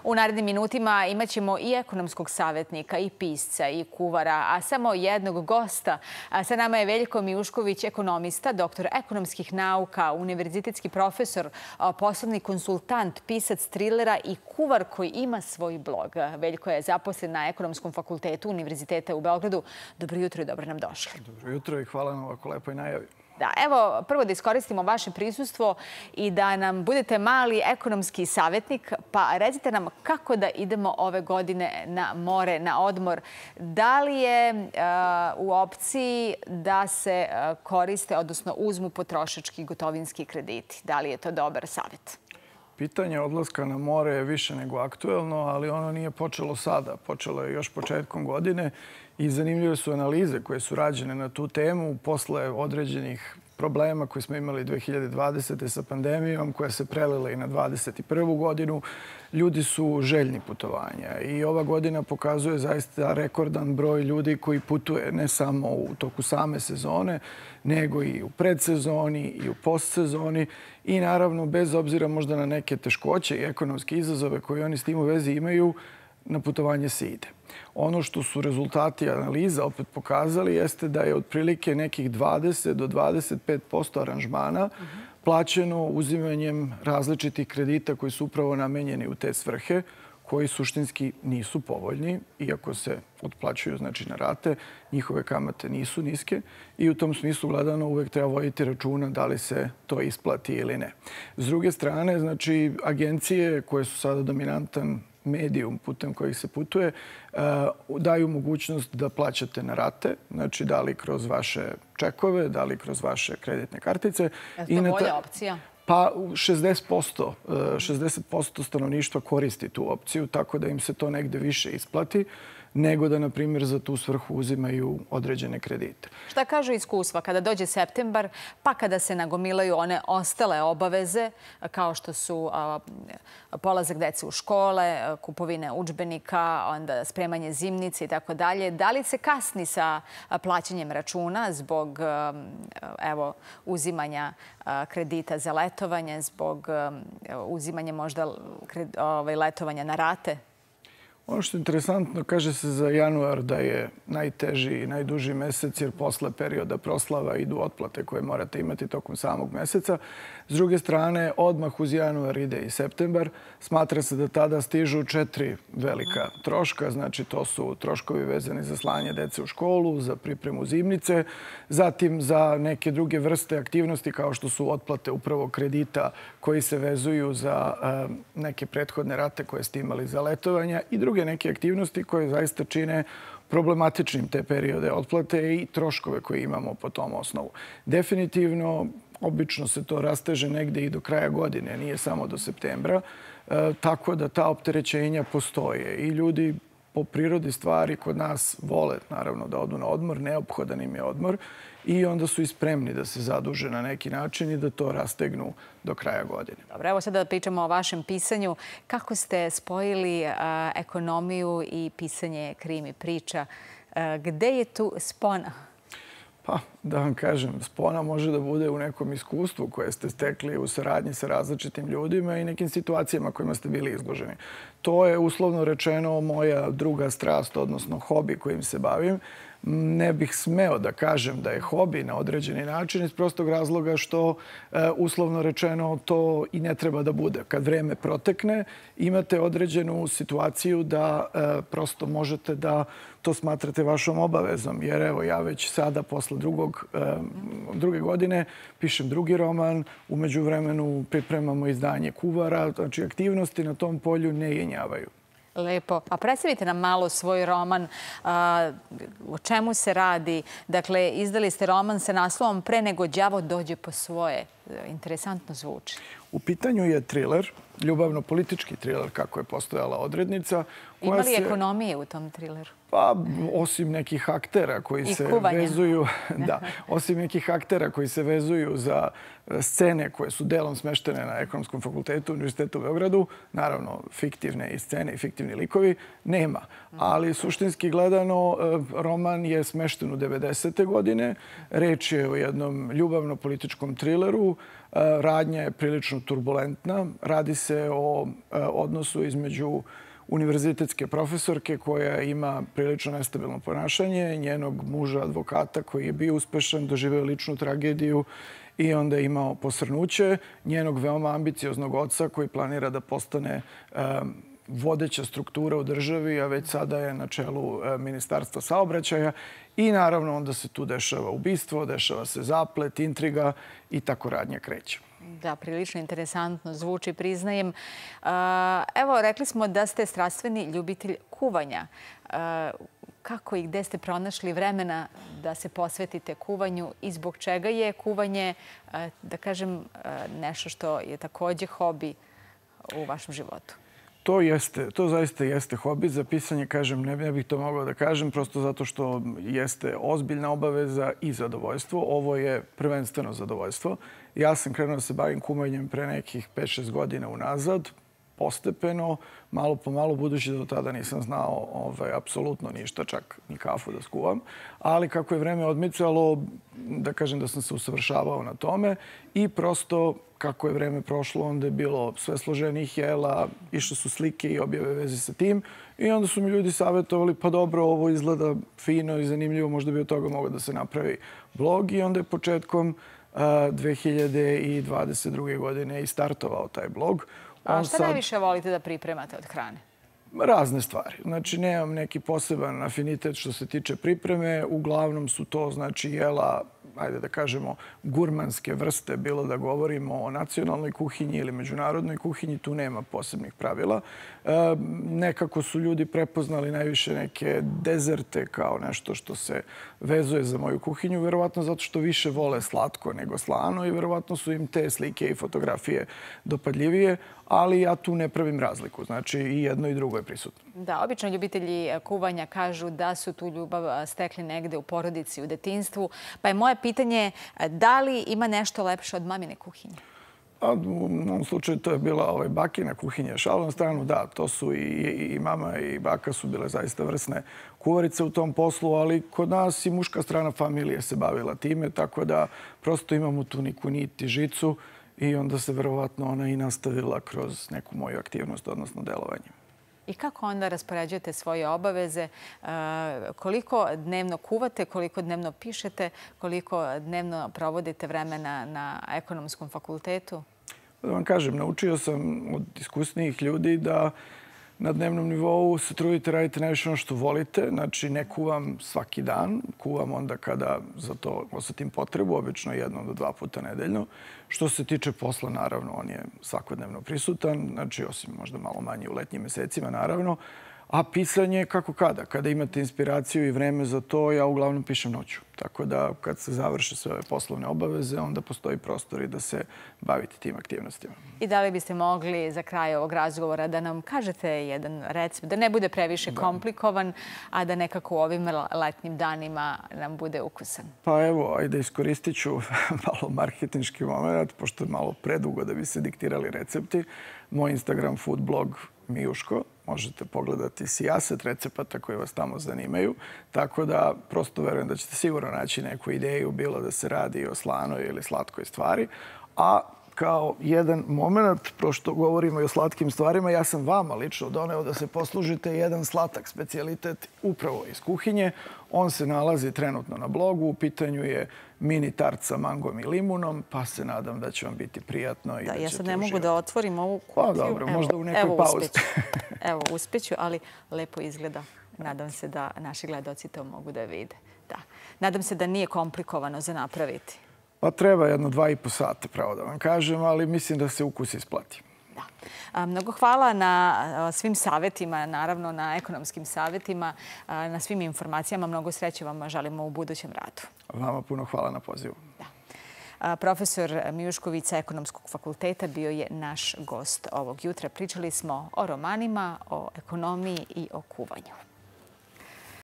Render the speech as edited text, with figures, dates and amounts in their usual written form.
U narednim minutima imaćemo i ekonomskog savjetnika, i pisca, i kuvara, a samo jednog gosta. Sa nama je Veljko Mijušković, ekonomista, doktor ekonomskih nauka, univerzitetski profesor, poslovni konsultant, pisac trilera i kuvar koji ima svoj blog. Veljko je zaposlen na Ekonomskom fakultetu Univerziteta u Beogradu. Dobro jutro i dobro nam došli. Dobro jutro i hvala na ovako lepoj najavi. Da, evo, prvo da iskoristimo vaše prisustvo i da nam budete mali ekonomski savjetnik, pa recite nam kako da idemo ove godine na more, na odmor. Da li je u opciji da se koriste, odnosno uzmu potrošački gotovinski krediti? Da li je to dobar savjet? Pitanje odlaska na more je više nego aktuelno, ali ono nije počelo sada. Počelo je još početkom godine i zanimljive su analize koje su rađene na tu temu posle određenih problema koje smo imali 2020. sa pandemijom, koja se prelila i na 2021. godinu. Ljudi su željni putovanja i ova godina pokazuje zaista rekordan broj ljudi koji putuje ne samo u toku same sezone, nego i u predsezoni i u postsezoni i naravno bez obzira možda na neke teškoće i ekonomske izazove koje oni s tim u vezi imaju, na putovanje se ide. Ono što su rezultati analiza opet pokazali jeste da je otprilike nekih 20 do 25% aranžmana plaćeno uzimanjem različitih kredita koji su upravo namenjeni u te svrhe, koji suštinski nisu povoljni, iako se otplaćuju znači na rate, njihove kamate nisu niske i u tom smislu gledano uvek treba voditi računa da li se to isplati ili ne. S druge strane, znači agencije koje su sada dominantan medijum putem kojih se putuje, daju mogućnost da plaćate na rate, znači da li kroz vaše čekove, da li kroz vaše kreditne kartice. Je to bolja opcija? Pa 60% stanovništva koristi tu opciju, tako da im se to negde više isplati nego da, na primjer, za tu svrhu uzimaju određene kredite. Šta kažu iskustva kada dođe septembar, pa kada se nagomilaju one ostale obaveze, kao što su polazak dece u škole, kupovine udžbenika, onda spremanje zimnice i tako dalje. Da li se kasni sa plaćanjem računa zbog uzimanja kredita za letovanje, zbog uzimanja možda letovanja na rate? Ono što je interesantno, kaže se za januar da je najteži i najduži mesec jer posle perioda proslava idu otplate koje morate imati tokom samog meseca. S druge strane, odmah uz januar ide i septembar. Smatra se da tada stižu 4 velika troška. Znači, to su troškovi vezani za slanje dece u školu, za pripremu zimnice, zatim za neke druge vrste aktivnosti kao što su otplate upravo kredita koji se vezuju za neke prethodne rate koje ste imali za letovanja i druge neke aktivnosti koje zaista čine problematičnim te periode otplate i troškove koje imamo po tom osnovu. Definitivno, obično se to rasteže negde i do kraja godine, nije samo do septembra, tako da ta opterećenja postoje i ljudi po prirodi stvari kod nas vole naravno da odu na odmor, neophodan im je odmor i onda su i spremni da se zaduže na neki način i da to rastegnu do kraja godine. Dobro, evo sada da pričamo o vašem pisanju. Kako ste spojili ekonomiju i pisanje krimi priča? Gde je tu spona? Pa, da vam kažem, spona može da bude u nekom iskustvu koje ste stekli u saradnji sa različitim ljudima i nekim situacijama kojima ste bili izloženi. To je uslovno rečeno moja druga strast, odnosno hobi kojim se bavim. Ne bih smeo da kažem da je hobi na određeni način iz prostog razloga što uslovno rečeno to i ne treba da bude. Kad vreme protekne, imate određenu situaciju da prosto možete da to smatrate vašom obavezom. Jer evo, ja već sada posle druge godine pišem drugi roman, u međuvremenu pripremamo izdanje Kuvara, znači aktivnosti na tom polju ne jenjavaju. Lepo. A predstavite nam malo svoj roman. O čemu se radi? Dakle, izdali ste roman sa naslovom Pre nego đavo dođe po svoje. Interesantno zvuči. U pitanju je triler, ljubavno-politički triler, kako je postojala odrednica. Ima li ekonomije u tom trileru? Pa, osim nekih aktera koji se vezuju... Da, osim nekih aktera koji se vezuju za scene koje su delom smeštene na Ekonomskom fakultetu Univerziteta u Beogradu, naravno, fiktivne i scene i fiktivni likovi, nema. Ali suštinski gledano, roman je smešten u 90. godine. Reč je o jednom ljubavno-političkom trileru. Radnja je prilično turbulentna. Radi se o odnosu između univerzitetske profesorke koja ima prilično nestabilno ponašanje, njenog muža advokata koji je bio uspešan, doživeo ličnu tragediju i onda je imao posrnuće, njenog veoma ambicioznog oca koji planira da postane vodeća struktura u državi, a već sada je na čelu Ministarstva saobraćaja. I naravno onda se tu dešava ubistvo, dešava se zaplet, intriga i tako radnja kreće. Da, prilično interesantno zvuči, priznajem. Evo, rekli smo da ste strastveni ljubitelj kuvanja. Kako i gde ste pronašli vremena da se posvetite kuvanju i zbog čega je kuvanje, da kažem, nešto što je takođe hobi u vašem životu? To zaista jeste hobi. Za pisanje, kažem, ne bih to mogao da kažem, prosto zato što jeste ozbiljna obaveza i zadovoljstvo. Ovo je prvenstveno zadovoljstvo. Ja sam krenuo da se bavim kuvanjem pre nekih 5-6 godina unazad, postepeno, malo po malo, budući da do tada nisam znao apsolutno ništa, čak ni kafu da skuvam. Ali kako je vreme odmicalo, da kažem da sam se usavršavao na tome i prosto kako je vreme prošlo, onda je bilo sve složenijih jela, išle su slike i objave veze sa tim i onda su mi ljudi savjetovali pa dobro, ovo izgleda fino i zanimljivo, možda bi od toga mogao da se napravi blog i onda je početkom 2022. godine i startovao taj blog. A šta najviše volite da pripremate od hrane? Razne stvari. Znači, nemam neki poseban afinitet što se tiče pripreme. Uglavnom su to, znači, jela, ajde da kažemo, gurmanske vrste, bilo da govorimo o nacionalnoj kuhinji ili međunarodnoj kuhinji, tu nema posebnih pravila. Nekako su ljudi prepoznali najviše neke dezerte kao nešto što se vezuje za moju kuhinju, verovatno zato što više vole slatko nego slano i verovatno su im te slike i fotografije dopadljivije, ali ja tu ne pravim razliku. Znači, i jedno i drugo je prisutno. Da, obično ljubitelji kuvanja kažu da su tu ljubav stekli negde u porodici, u detinjstvu. Pa je moje pitanje da li ima nešto lepše od mamine kuhinje? U ovom slučaju to je bila bakina kuhinja. Šalu na stranu, da, to su i mama i baka su bile zaista vrsne kuvarice u tom poslu, ali kod nas i muška strana familije se bavila time, tako da prosto imamo tu neku nit i žicu i onda se verovatno ona i nastavila kroz neku moju aktivnost, odnosno delovanje. I kako onda raspoređujete svoje obaveze? Koliko dnevno kuvate, koliko dnevno pišete, koliko dnevno provodite vremena na ekonomskom fakultetu? Da vam kažem, naučio sam od iskusnijih ljudi da na dnevnom nivou se trudite, radite najviše ono što volite. Znači, ne kuvam svaki dan. Kuvam onda kada za to osetim potrebu, obično 1 do 2 puta nedeljno. Što se tiče posla, naravno, on je svakodnevno prisutan. Znači, osim možda malo manje u letnjim mesecima, naravno. A pisanje kako kada. Kada imate inspiraciju i vreme za to, ja uglavnom pišem noću. Tako da kad se završe sve ove poslovne obaveze, onda postoji prostor i da se bavite tim aktivnostima. I da li biste mogli za kraj ovog razgovora da nam kažete jedan recept, da ne bude previše komplikovan, a da nekako u ovim letnjim danima nam bude ukusan? Pa evo, ajde iskoristit ću malo marketinški moment, pošto je malo predugo da bi se diktirali recepti. Moj Instagram food blog Mijuško. Možete pogledati sijaset recepata koji vas tamo zanimaju. Tako da prosto verujem da ćete sigurno naći neku ideju, bilo da se radi o slanoj ili slatkoj stvari. A kao jedan moment, pošto govorimo i o slatkim stvarima, ja sam vama lično doneo da se poslužite jedan slatak specijalitet upravo iz kuhinje. On se nalazi trenutno na blogu. U pitanju je mini tart sa mangom i limunom, pa se nadam da će vam biti prijatno i da ćete uživati. Ja sad ne mogu da otvorim ovu kutiju. Pa dobro, možda u nekoj pauzi. Evo, uspeću, ali lepo izgleda. Nadam se da naši gledaoci to mogu da vide. Da. Nadam se da nije komplikovano za napraviti. Pa treba 2,5 sata, pravo da vam kažem, ali mislim da se ukus isplati. Da. Mnogo hvala na svim savjetima, naravno na ekonomskim savjetima, na svim informacijama. Mnogo sreće vam želimo u budućem radu. Vama puno hvala na pozivu. Da. Profesor Mijušković sa Ekonomskog fakulteta bio je naš gost ovog jutra. Pričali smo o romanima, o ekonomiji i o kuvanju.